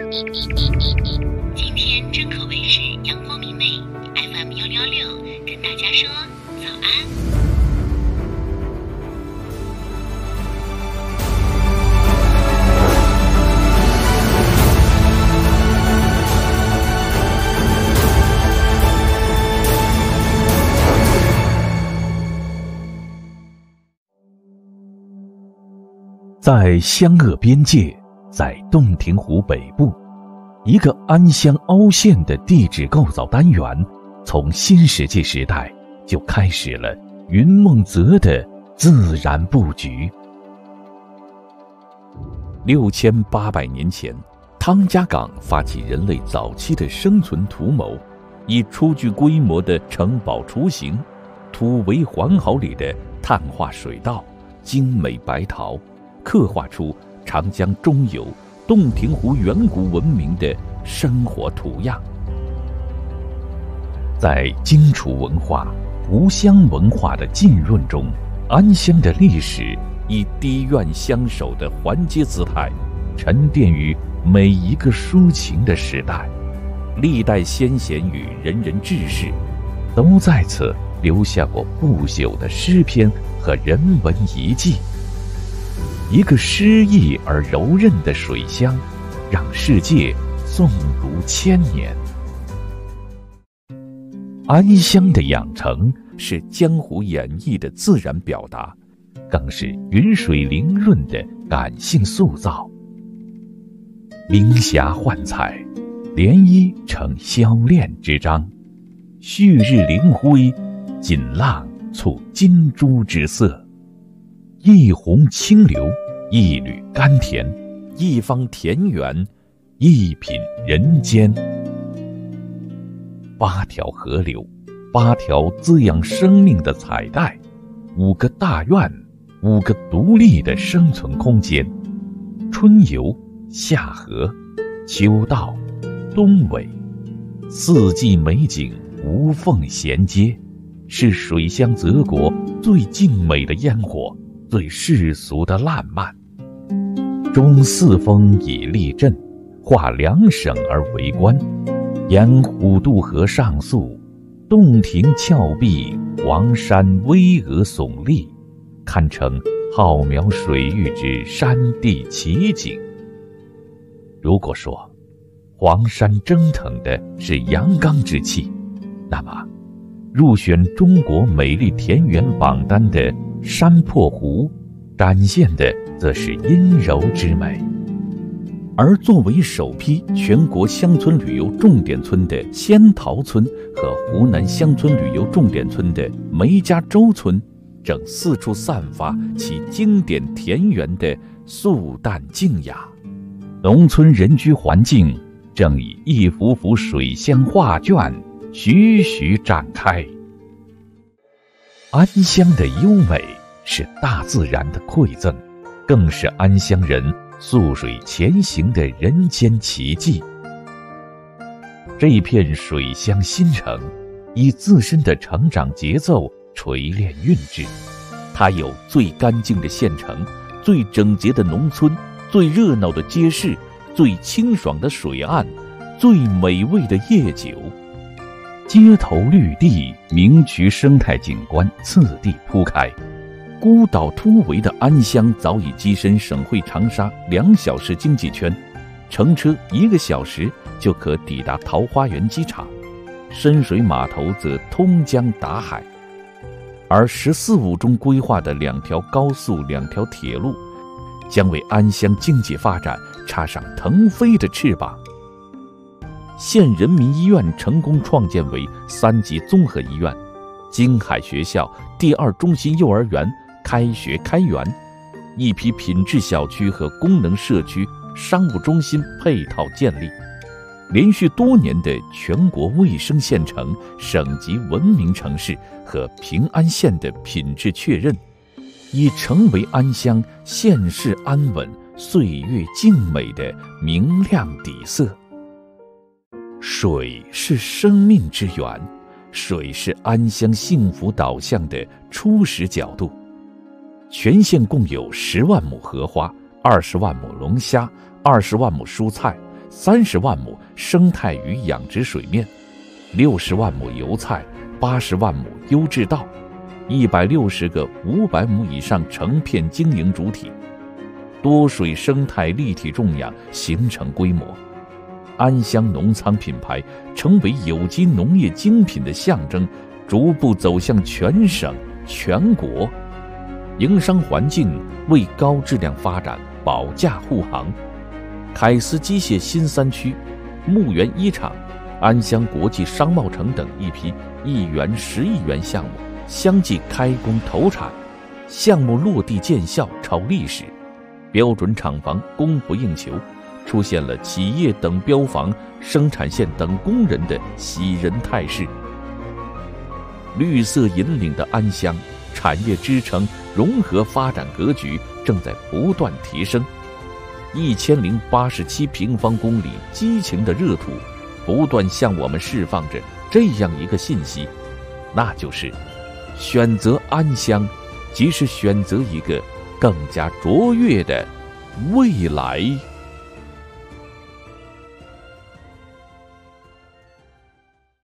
今天真口味是阳光明媚 FM166，跟大家说早安。 在湘鄂边界，在洞庭湖北部，一个安乡凹陷的地质构造单元，从新石器时代就开始了云梦泽的自然布局。6800年前，汤家岗发起人类早期的生存图谋，以初具规模的城堡雏形、土围环壕里的碳化水道、精美白陶，刻画出长江中游洞庭湖远古文明的生活图样。在荆楚文化、吴湘文化的浸润中，安乡的历史以低怨相守的环接姿态，沉淀于每一个抒情的时代。历代先贤与仁人志士，都在此留下过不朽的诗篇和人文遗迹。一个诗意而柔韧的水乡，让世界诵读千年。安乡的养成是江湖演绎的自然表达，更是云水灵润的感性塑造。灵霞幻彩，涟漪成销炼之章，旭日灵辉，锦浪簇金珠之色。一泓清流，一缕甘甜，一方田园，一品人间。8条河流，8条滋养生命的彩带，5个大院，5个独立的生存空间。春游、夏河、秋到、冬尾，四季美景无缝衔接，是水乡泽国最静美的烟火，最世俗的烂漫。中四峰以立镇，化2省而为关，沿虎渡河上溯，洞庭峭壁，黄山巍峨耸立，堪称浩渺水域之山地奇景。如果说黄山蒸腾的是阳刚之气，那么入选中国美丽田园榜单的山泊湖，展现的则是阴柔之美。而作为首批全国乡村旅游重点村的仙桃村和湖南乡村旅游重点村的梅家洲村，正四处散发其经典田园的素淡静雅。农村人居环境正以一幅幅水乡画卷徐徐展开。安乡的优美是大自然的馈赠，更是安乡人溯水前行的人间奇迹。这一片水乡新城，以自身的成长节奏锤炼韵致。它有最干净的县城，最整洁的农村，最热闹的街市，最清爽的水岸，最美味的夜酒。街头绿地，名渠生态景观次第铺开。孤岛突围的安乡早已跻身省会长沙2小时经济圈，乘车1个小时就可抵达桃花源机场，深水码头则通江达海。而“14五”中规划的2条高速、2条铁路，将为安乡经济发展插上腾飞的翅膀。县人民医院成功创建为3级综合医院，京海学校第2中心幼儿园开学开园，一批品质小区和功能社区、商务中心配套建立，连续多年的全国卫生县城、省级文明城市和平安县的品质确认，已成为安乡县市安稳、岁月静美的明亮底色。水是生命之源，水是安乡幸福导向的初始角度。全县共有10万亩荷花、20万亩龙虾、20万亩蔬菜、 30万亩生态鱼养殖水面，60万亩油菜，80万亩优质稻，160个500亩以上成片经营主体，多水生态立体种养形成规模。安乡农仓品牌成为有机农业精品的象征，逐步走向全省全国。营商环境为高质量发展保驾护航。凯斯机械新3区、牧原一厂、安乡国际商贸城等一批1元10亿元项目相继开工投产，项目落地见效超历史，标准厂房供不应求，出现了企业等标房、生产线等工人的喜人态势。绿色引领的安乡产业支撑融合发展格局正在不断提升。1087平方公里激情的热土，不断向我们释放着这样一个信息，那就是选择安乡，即是选择一个更加卓越的未来。